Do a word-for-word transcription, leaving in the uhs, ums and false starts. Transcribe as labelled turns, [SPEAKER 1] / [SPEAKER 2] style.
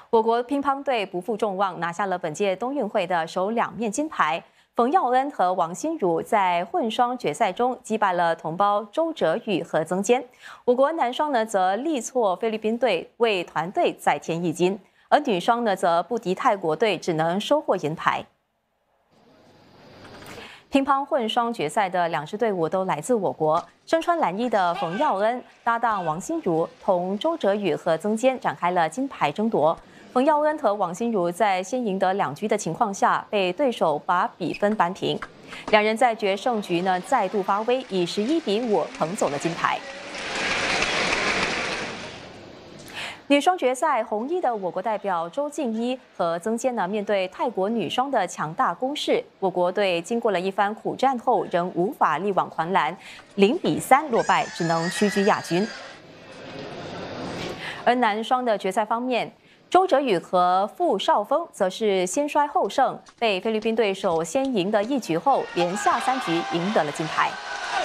[SPEAKER 1] 我国乒乓队不负众望，拿下了本届冬运会的首两面金牌。冯耀恩和王心如在混双决赛中击败了同胞周哲宇和曾坚。我国男双呢则力挫菲律宾队，为团队再添一金。而女双呢则不敌泰国队，只能收获银牌。乒乓混双决赛的两支队伍都来自我国，身穿蓝衣的冯耀恩搭档王心如，同周哲宇和曾坚展开了金牌争夺。冯耀恩和王心如在先赢得两局的情况下，被对手把比分扳平。两人在决胜局呢再度发威，以十一比五捧走了金牌。女双决赛，红衣的我国代表周静一和曾坚呢，面对泰国女双的强大攻势，我国队经过了一番苦战后，仍无法力挽狂澜，零比三落败，只能屈居亚军。而男双的决赛方面，周哲宇和傅少峰则是先衰后胜，被菲律宾对手先赢的一局后，连下三局赢得了金牌。